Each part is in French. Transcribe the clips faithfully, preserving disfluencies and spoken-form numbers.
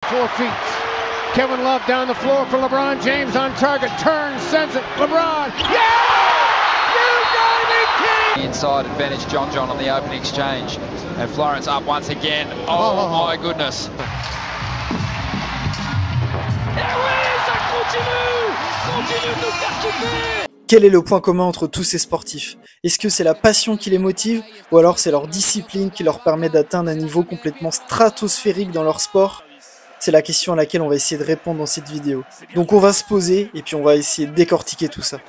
four feet. Kevin Love down the floor for LeBron James on target. Turns, sends it. LeBron. Yeah! You got me, King! Inside advantage, John John on the open exchange. And Florence up once again. Oh, oh. my goodness. Et oui, ça continue! Continue de nous faire kiffer! Quel est le point commun entre tous ces sportifs? Est-ce que c'est la passion qui les motive, ou alors c'est leur discipline qui leur permet d'atteindre un niveau complètement stratosphérique dans leur sport? C'est la question à laquelle on va essayer de répondre dans cette vidéo. Donc on va se poser et puis on va essayer de décortiquer tout ça.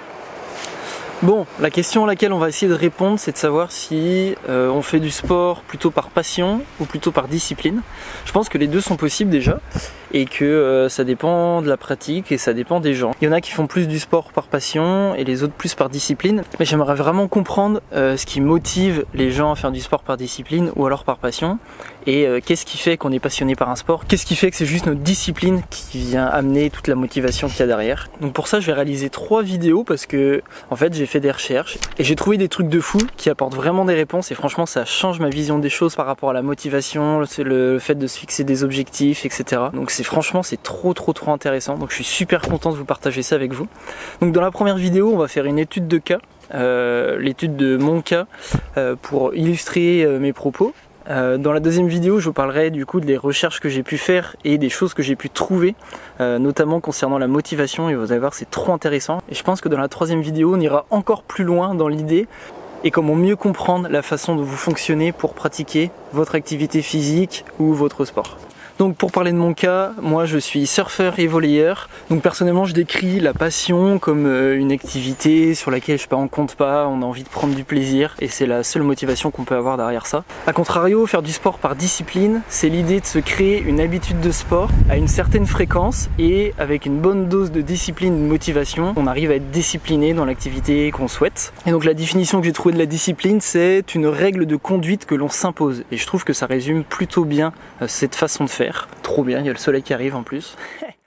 Bon, la question à laquelle on va essayer de répondre, c'est de savoir si euh, on fait du sport plutôt par passion ou plutôt par discipline. Je pense que les deux sont possibles déjà, et que euh, ça dépend de la pratique et ça dépend des gens. Il y en a qui font plus du sport par passion et les autres plus par discipline, mais j'aimerais vraiment comprendre euh, ce qui motive les gens à faire du sport par discipline ou alors par passion, et euh, qu'est-ce qui fait qu'on est passionné par un sport, qu'est-ce qui fait que c'est juste notre discipline qui vient amener toute la motivation qu'il y a derrière. Donc pour ça je vais réaliser trois vidéos parce que en fait j'ai fait des recherches et j'ai trouvé des trucs de fou qui apportent vraiment des réponses, et franchement ça change ma vision des choses par rapport à la motivation, le fait de se fixer des objectifs, et cetera. Donc c'est franchement c'est trop trop trop intéressant, donc je suis super content de vous partager ça avec vous. Donc dans la première vidéo on va faire une étude de cas, euh, l'étude de mon cas euh, pour illustrer euh, mes propos. Euh, dans la deuxième vidéo, je vous parlerai du coup des recherches que j'ai pu faire et des choses que j'ai pu trouver, euh, notamment concernant la motivation, et vous allez voir c'est trop intéressant. Et je pense que dans la troisième vidéo, on ira encore plus loin dans l'idée et comment mieux comprendre la façon dont vous fonctionnez pour pratiquer votre activité physique ou votre sport. Donc pour parler de mon cas, moi je suis surfeur et volleyeur. Donc personnellement je décris la passion comme une activité sur laquelle je ne compte pas, on a envie de prendre du plaisir et c'est la seule motivation qu'on peut avoir derrière ça. A contrario, faire du sport par discipline, c'est l'idée de se créer une habitude de sport à une certaine fréquence, et avec une bonne dose de discipline et de motivation, on arrive à être discipliné dans l'activité qu'on souhaite. Et donc la définition que j'ai trouvée de la discipline, c'est une règle de conduite que l'on s'impose. Et je trouve que ça résume plutôt bien cette façon de faire. Trop bien, il y a le soleil qui arrive en plus.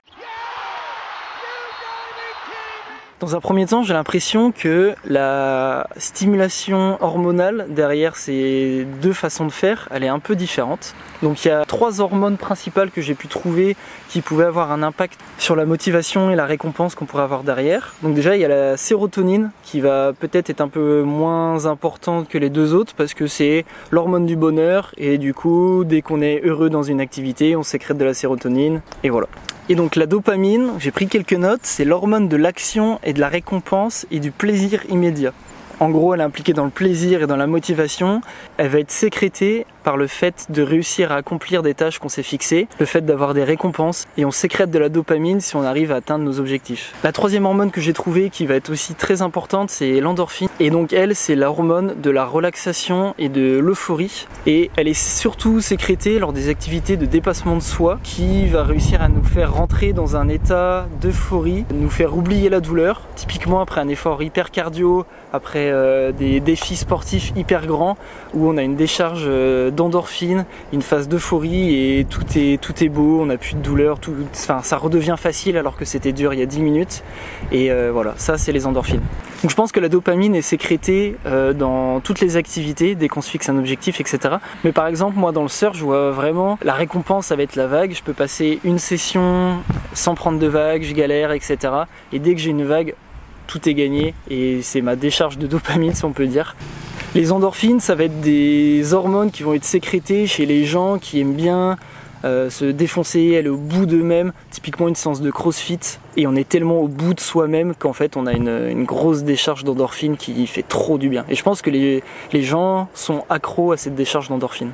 Dans un premier temps, j'ai l'impression que la stimulation hormonale derrière ces deux façons de faire, elle est un peu différente. Donc il y a trois hormones principales que j'ai pu trouver qui pouvaient avoir un impact sur la motivation et la récompense qu'on pourrait avoir derrière. Donc déjà il y a la sérotonine qui va peut-être être un peu moins importante que les deux autres parce que c'est l'hormone du bonheur, et du coup dès qu'on est heureux dans une activité, on sécrète de la sérotonine et voilà. Et donc la dopamine, j'ai pris quelques notes, c'est l'hormone de l'action et de la récompense et du plaisir immédiat. En gros, elle est impliquée dans le plaisir et dans la motivation. Elle va être sécrétée par le fait de réussir à accomplir des tâches qu'on s'est fixées, le fait d'avoir des récompenses, et on sécrète de la dopamine si on arrive à atteindre nos objectifs. La troisième hormone que j'ai trouvée qui va être aussi très importante, c'est l'endorphine. Et donc elle, c'est l'hormone de la relaxation et de l'euphorie. Et elle est surtout sécrétée lors des activités de dépassement de soi, qui va réussir à nous faire rentrer dans un état d'euphorie, nous faire oublier la douleur. Typiquement après un effort hyper cardio, après euh, des défis sportifs hyper grands, où on a une décharge euh, d'endorphine, une phase d'euphorie, et tout est, tout est beau, on n'a plus de douleur, tout, enfin, ça redevient facile alors que c'était dur il y a dix minutes. Et euh, voilà, ça c'est les endorphines. Donc je pense que la dopamine est sécrétée euh, dans toutes les activités dès qu'on se fixe un objectif, et cetera. Mais par exemple, moi dans le surf, je vois vraiment la récompense, ça va être la vague. Je peux passer une session sans prendre de vague, je galère, et cetera. Et dès que j'ai une vague, tout est gagné, et c'est ma décharge de dopamine si on peut dire. Les endorphines, ça va être des hormones qui vont être sécrétées chez les gens qui aiment bien euh, se défoncer, aller au bout d'eux-mêmes, typiquement une séance de crossfit, et on est tellement au bout de soi-même qu'en fait on a une, une grosse décharge d'endorphines qui fait trop du bien. Et je pense que les, les gens sont accros à cette décharge d'endorphines.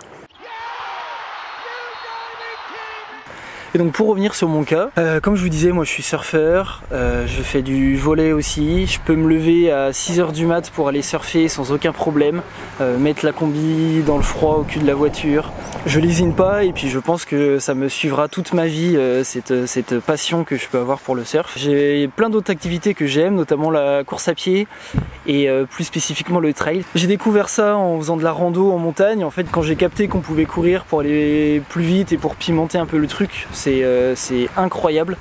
Et donc pour revenir sur mon cas, euh, comme je vous disais, moi je suis surfeur, euh, je fais du volley aussi, je peux me lever à six heures du mat pour aller surfer sans aucun problème, euh, mettre la combi dans le froid au cul de la voiture. Je lésine pas, et puis je pense que ça me suivra toute ma vie, euh, cette, cette passion que je peux avoir pour le surf. J'ai plein d'autres activités que j'aime, notamment la course à pied et euh, plus spécifiquement le trail. J'ai découvert ça en faisant de la rando en montagne. En fait, quand j'ai capté qu'on pouvait courir pour aller plus vite et pour pimenter un peu le truc, c'est euh, c'est incroyable.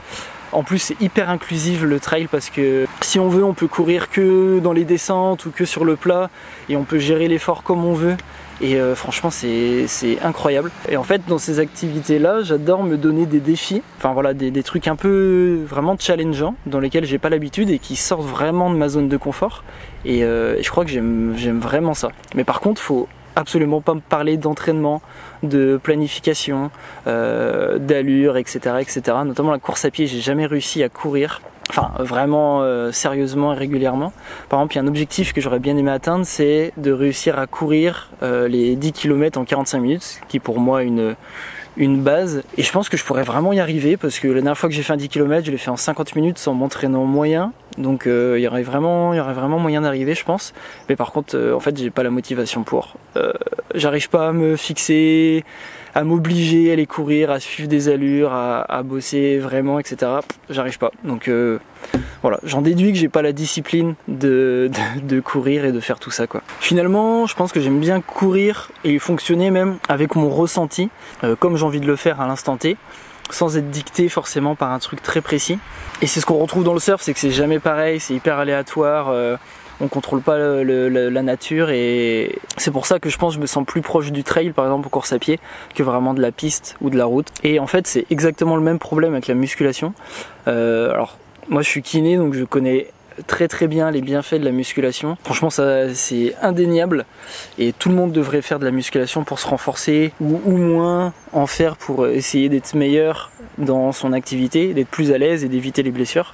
En plus c'est hyper inclusif le trail parce que si on veut on peut courir que dans les descentes ou que sur le plat et on peut gérer l'effort comme on veut. Et euh, franchement c'est incroyable. Et en fait dans ces activités là j'adore me donner des défis, enfin voilà des, des trucs un peu vraiment challengeants dans lesquels j'ai pas l'habitude et qui sortent vraiment de ma zone de confort. Et, euh, et je crois que j'aime vraiment ça. Mais par contre faut absolument pas me parler d'entraînement, de planification, euh, d'allure, et cetera, et cetera. Notamment la course à pied, j'ai jamais réussi à courir, enfin vraiment euh, sérieusement et régulièrement. Par exemple, il y a un objectif que j'aurais bien aimé atteindre, c'est de réussir à courir euh, les dix kilomètres en quarante-cinq minutes, qui pour moi est une une base. Et je pense que je pourrais vraiment y arriver parce que la dernière fois que j'ai fait un dix kilomètres, je l'ai fait en cinquante minutes sans m'entraîner en moyen. Donc euh, il y aurait vraiment, il y aurait vraiment moyen d'arriver, je pense. Mais par contre, euh, en fait, j'ai pas la motivation pour. Euh, J'arrive pas à me fixer, à m'obliger à aller courir, à suivre des allures, à, à bosser vraiment, et cetera. J'arrive pas. Donc euh, voilà, j'en déduis que j'ai pas la discipline de, de, de courir et de faire tout ça, quoi. Finalement, je pense que j'aime bien courir et fonctionner même avec mon ressenti, euh, comme j'ai envie de le faire à l'instant T, sans être dicté forcément par un truc très précis. Et c'est ce qu'on retrouve dans le surf, c'est que c'est jamais pareil, c'est hyper aléatoire, euh, on contrôle pas le, le, la nature et c'est pour ça que je pense que je me sens plus proche du trail par exemple aux courses à pied que vraiment de la piste ou de la route. Et en fait c'est exactement le même problème avec la musculation. Euh, alors moi je suis kiné donc je connais très très bien les bienfaits de la musculation. Franchement ça c'est indéniable et tout le monde devrait faire de la musculation pour se renforcer ou au moins en faire pour essayer d'être meilleur dans son activité, d'être plus à l'aise et d'éviter les blessures.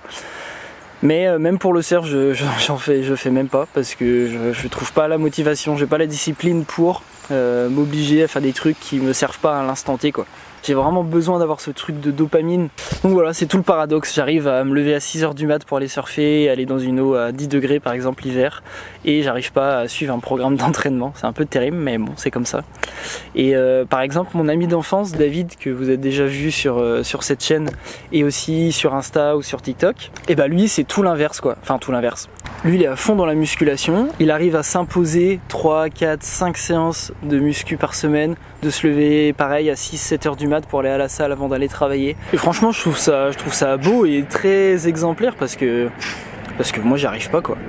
Mais euh, même pour le surf, je, je, j'en fais, je fais même pas parce que je, je trouve pas la motivation, j'ai pas la discipline pour euh, m'obliger à faire des trucs qui me servent pas à l'instant T, quoi. J'ai vraiment besoin d'avoir ce truc de dopamine. Donc voilà, c'est tout le paradoxe. J'arrive à me lever à six heures du mat pour aller surfer, aller dans une eau à dix degrés par exemple l'hiver, et j'arrive pas à suivre un programme d'entraînement. C'est un peu terrible, mais bon, c'est comme ça. Et euh, par exemple, mon ami d'enfance, David, que vous avez déjà vu sur, euh, sur cette chaîne, et aussi sur Insta ou sur TikTok, et bah lui, c'est tout l'inverse, quoi. Enfin, tout l'inverse. Lui, il est à fond dans la musculation. Il arrive à s'imposer trois, quatre, cinq séances de muscu par semaine, de se lever pareil à six, sept heures du mat pour aller à la salle avant d'aller travailler. Et franchement, je trouve ça, je trouve ça beau et très exemplaire parce que parce que moi j'y arrive pas, quoi.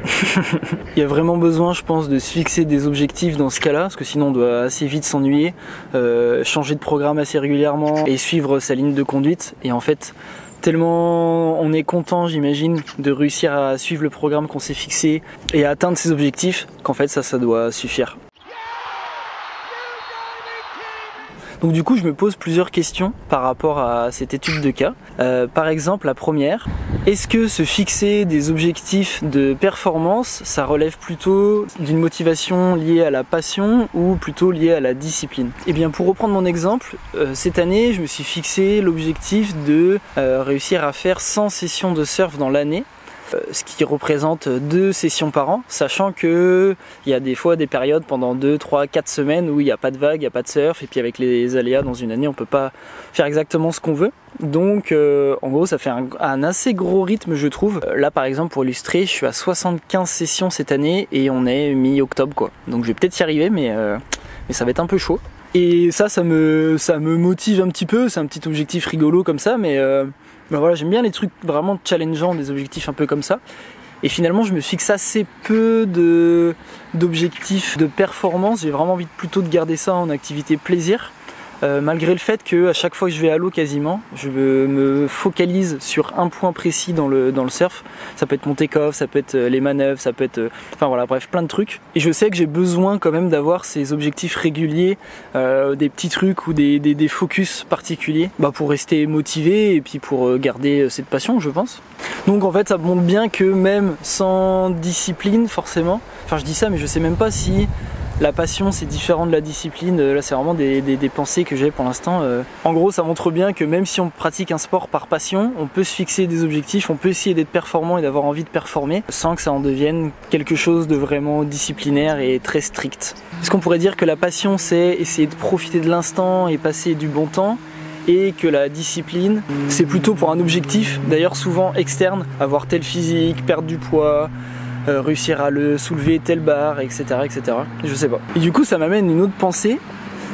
Il y a vraiment besoin, je pense, de se fixer des objectifs dans ce cas-là, parce que sinon on doit assez vite s'ennuyer, euh, changer de programme assez régulièrement et suivre sa ligne de conduite. Et en fait, tellement on est content, j'imagine, de réussir à suivre le programme qu'on s'est fixé et à atteindre ses objectifs, qu'en fait ça, ça doit suffire. Donc du coup je me pose plusieurs questions par rapport à cette étude de cas. Euh, par exemple la première, est-ce que se fixer des objectifs de performance, ça relève plutôt d'une motivation liée à la passion ou plutôt liée à la discipline? Et bien pour reprendre mon exemple, euh, cette année je me suis fixé l'objectif de euh, réussir à faire cent sessions de surf dans l'année. Ce qui représente deux sessions par an, sachant que il y a des fois des périodes pendant deux, trois, quatre semaines où il n'y a pas de vagues, il n'y a pas de surf, et puis avec les aléas dans une année on peut pas faire exactement ce qu'on veut. Donc euh, en gros ça fait un, un assez gros rythme, je trouve. Là par exemple pour illustrer, je suis à soixante-quinze sessions cette année et on est mi-octobre, quoi. Donc je vais peut-être y arriver, mais, euh, mais ça va être un peu chaud. Et ça, ça me, ça me motive un petit peu, c'est un petit objectif rigolo comme ça, mais euh, ben voilà, j'aime bien les trucs vraiment challengeants, des objectifs un peu comme ça. Et finalement, je me fixe assez peu de, d'objectifs de performance, j'ai vraiment envie de, plutôt de garder ça en activité plaisir. Euh, malgré le fait que à chaque fois que je vais à l'eau quasiment, je me focalise sur un point précis dans le, dans le surf. Ça peut être mon take-off, ça peut être les manœuvres, ça peut être... Euh, enfin voilà, bref, plein de trucs. Et je sais que j'ai besoin quand même d'avoir ces objectifs réguliers, euh, des petits trucs ou des, des, des focus particuliers, bah, pour rester motivé et puis pour garder cette passion, je pense. Donc en fait, ça montre bien que même sans discipline, forcément, enfin je dis ça mais je sais même pas si... La passion c'est différent de la discipline, là c'est vraiment des, des, des pensées que j'ai pour l'instant. En gros ça montre bien que même si on pratique un sport par passion, on peut se fixer des objectifs, on peut essayer d'être performant et d'avoir envie de performer sans que ça en devienne quelque chose de vraiment disciplinaire et très strict. Est-ce qu'on pourrait dire que la passion c'est essayer de profiter de l'instant et passer du bon temps, et que la discipline c'est plutôt pour un objectif, d'ailleurs souvent externe, avoir tel physique, perdre du poids, Euh, réussir à le soulever telle barre, etc, etc. Je sais pas. Et du coup ça m'amène une autre pensée,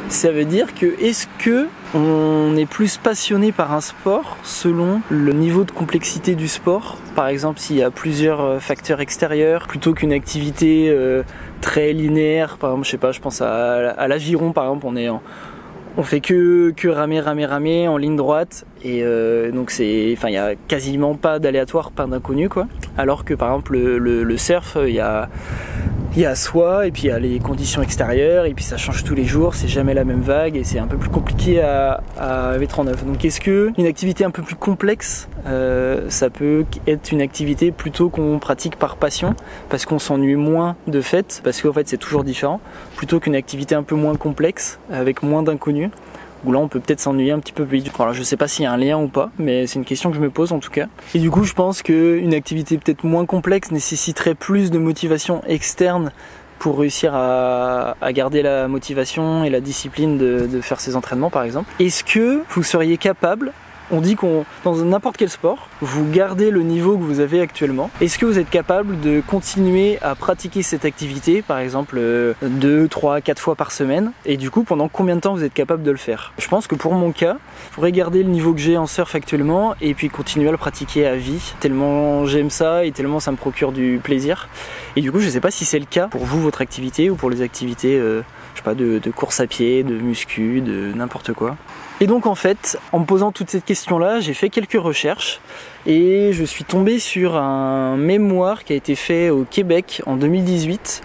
Ça veut dire que est-ce que on est plus passionné par un sport selon le niveau de complexité du sport? Par exemple, s'il y a plusieurs facteurs extérieurs, plutôt qu'une activité euh, très linéaire. Par exemple, je sais pas, je pense à, à l'aviron, par exemple, on est en, on fait que, que ramer, ramer, ramer en ligne droite, et euh, donc c'est, enfin, il y a quasiment pas d'aléatoire, pas d'inconnu, quoi. Alors que par exemple le, le, le surf, il y a il y a soi, et puis il y a les conditions extérieures, et puis ça change tous les jours, c'est jamais la même vague, et c'est un peu plus compliqué à, à mettre en œuvre. Donc est-ce que une activité un peu plus complexe, euh, ça peut être une activité plutôt qu'on pratique par passion, parce qu'on s'ennuie moins de fait, parce qu'en fait c'est toujours différent, plutôt qu'une activité un peu moins complexe, avec moins d'inconnus, où là on peut peut-être s'ennuyer un petit peu plus. Alors je sais pas s'il y a un lien ou pas, mais c'est une question que je me pose en tout cas. Et du coup je pense qu'une activité peut-être moins complexe nécessiterait plus de motivation externe pour réussir à, à garder la motivation et la discipline de, de faire ses entraînements par exemple. Est-ce que vous seriez capable, on dit qu'on, dans n'importe quel sport, vous gardez le niveau que vous avez actuellement. Est-ce que vous êtes capable de continuer à pratiquer cette activité, par exemple deux, trois, quatre fois par semaine? Et du coup, pendant combien de temps vous êtes capable de le faire? Je pense que pour mon cas, je pourrais garder le niveau que j'ai en surf actuellement et puis continuer à le pratiquer à vie, tellement j'aime ça et tellement ça me procure du plaisir. Et du coup, je sais pas si c'est le cas pour vous, votre activité, ou pour les activités, euh, je sais pas, de, de course à pied, de muscu, de n'importe quoi. Et donc en fait, en me posant toutes ces questions-là, j'ai fait quelques recherches et je suis tombé sur un mémoire qui a été fait au Québec en deux mille dix-huit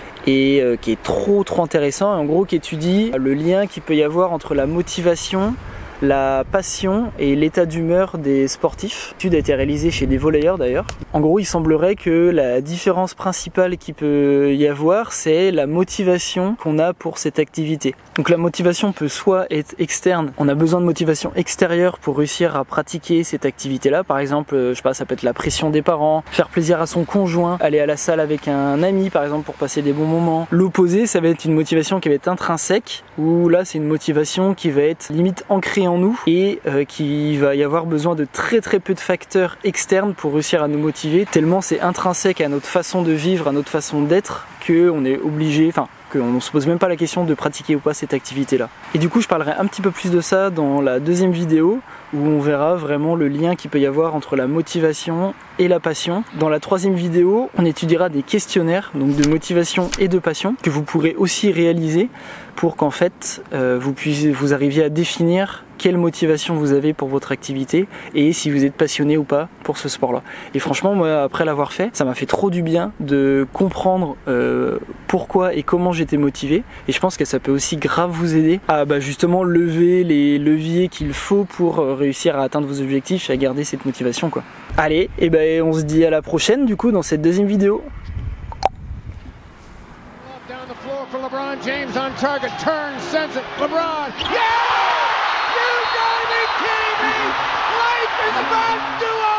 et euh, qui est trop trop intéressant, en gros qui étudie le lien qu'il peut y avoir entre la motivation, la passion et l'état d'humeur des sportifs. L'étude a été réalisée chez des volleyeurs d'ailleurs. En gros, il semblerait que la différence principale qu'il peut y avoir, c'est la motivation qu'on a pour cette activité. Donc la motivation peut soit être externe, on a besoin de motivation extérieure pour réussir à pratiquer cette activité-là. Par exemple, je sais pas, ça peut être la pression des parents, faire plaisir à son conjoint, aller à la salle avec un ami par exemple pour passer des bons moments. L'opposé, ça va être une motivation qui va être intrinsèque, où là c'est une motivation qui va être limite ancrée en nous et euh, qu'il va y avoir besoin de très très peu de facteurs externes pour réussir à nous motiver, tellement c'est intrinsèque à notre façon de vivre, à notre façon d'être, qu'on est obligé, enfin qu'on ne se pose même pas la question de pratiquer ou pas cette activité là. Et du coup je parlerai un petit peu plus de ça dans la deuxième vidéo où on verra vraiment le lien qu'il peut y avoir entre la motivation et la passion. Dans la troisième vidéo, on étudiera des questionnaires donc de motivation et de passion que vous pourrez aussi réaliser pour qu'en fait euh, vous puissiez vous arriviez à définir quelle motivation vous avez pour votre activité et si vous êtes passionné ou pas pour ce sport là. Et franchement moi après l'avoir fait, ça m'a fait trop du bien de comprendre euh, pourquoi et comment j'étais motivé, et je pense que ça peut aussi grave vous aider à bah, justement lever les leviers qu'il faut pour euh, réussir à atteindre vos objectifs et à garder cette motivation quoi. Allez, et ben on se dit à la prochaine du coup dans cette deuxième vidéo. For LeBron James on target, turns, sends it, LeBron, yeah! You gotta be kidding me! Life is about to